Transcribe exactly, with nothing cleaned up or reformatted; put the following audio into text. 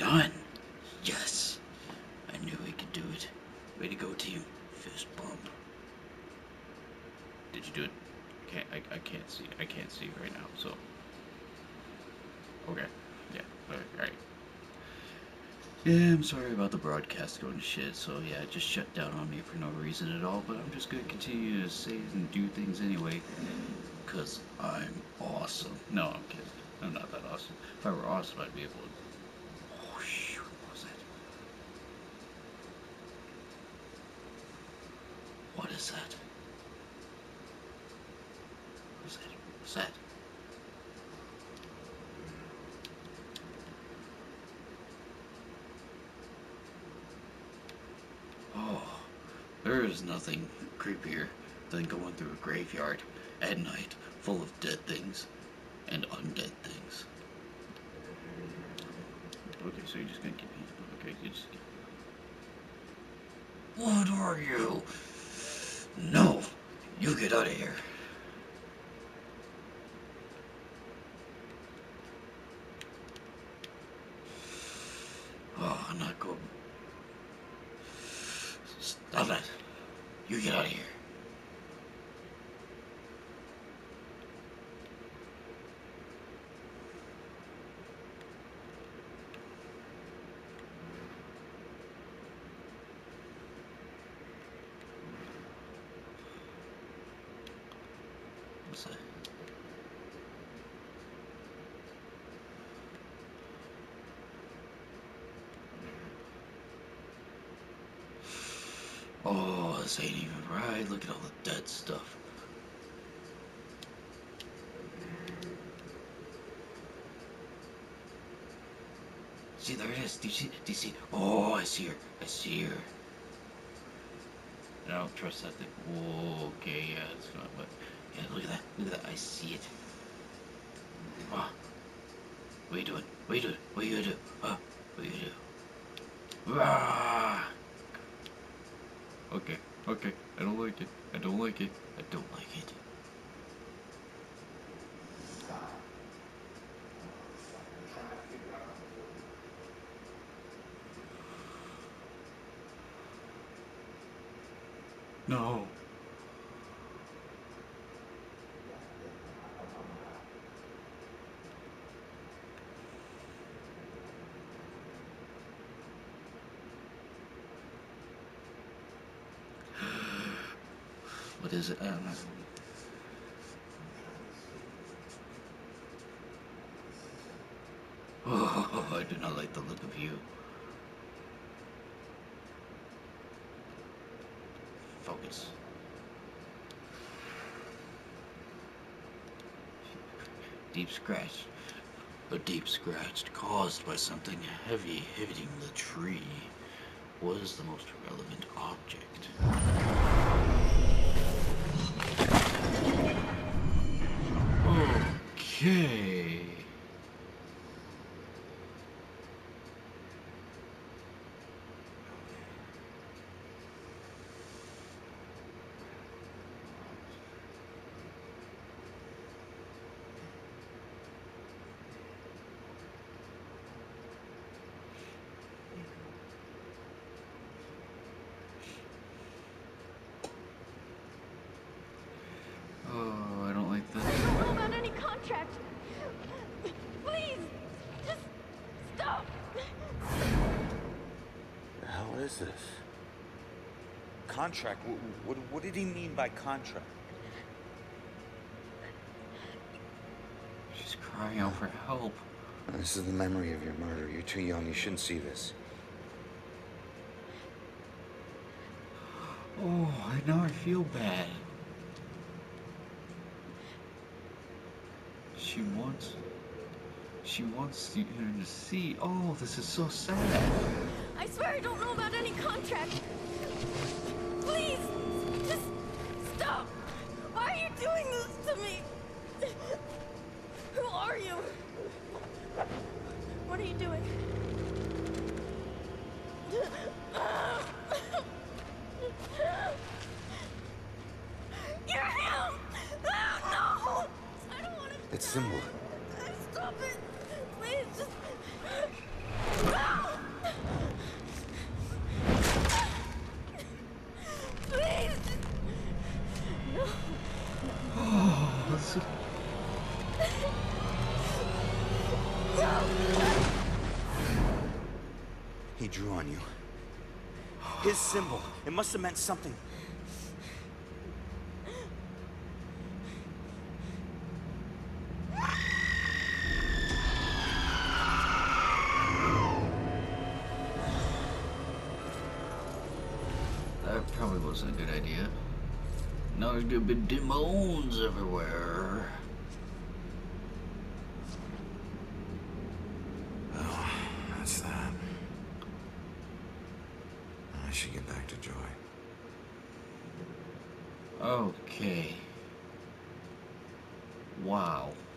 done. Yes. I knew we could do it. Way to go, team. Fist bump. Did you do it? Can't I, I can't see. I can't see right now, so. Okay. Yeah. Alright. Alright. Yeah, I'm sorry about the broadcast going to shit, so yeah, it just shut down on me for no reason at all, but I'm just gonna continue to say and do things anyway, because I'm awesome. No, I'm kidding. I'm not that awesome. If I were awesome, I'd be able to... Oh, shoot, what was that? What is that? What is that? What is that? Oh, there is nothing creepier than going through a graveyard at night full of dead things and undead things. Okay, so you're just gonna keep me. Okay, you just. What are you? No! You get out of here. Oh, I'm not going. Stop that. You get out of here. What's that? Oh, this ain't even right. Look at all the dead stuff. See, there it is. Do you see? Do you see? Oh, I see her. I see her. I don't trust that thing. Whoa, okay, yeah, it's not, but yeah, look at that. Look at that. I see it. Ah, what are you doing? What are you doing? What are you gonna do? Ah, what are you gonna do? Ah. Okay, okay. I don't like it. I don't like it. I don't like it. No. What is it? I don't know. Oh, I do not like the look of you. Focus. Deep scratch. A deep scratch caused by something heavy hitting the tree was the most relevant object. Okay. Oh, I don't like this. I don't know about any contract. Please, just stop. The hell is this? Contract? What, what, what did he mean by contract? She's crying out for help. This is the memory of your murder. You're too young. You shouldn't see this. Oh, I now I feel bad. She wants... She wants you to see... Oh, this is so sad. I swear I don't know about any contract. Please, just stop. Why are you doing this to me? Who are you? What are you doing? You're him! Oh, no! I don't want to. It's Symbol. Stop it! Please, just. He drew on you. His symbol. It must have meant something. That probably wasn't a good idea. Now there's gonna be demons everywhere. Oh, that's that. I should get back to Joy. Okay. Wow.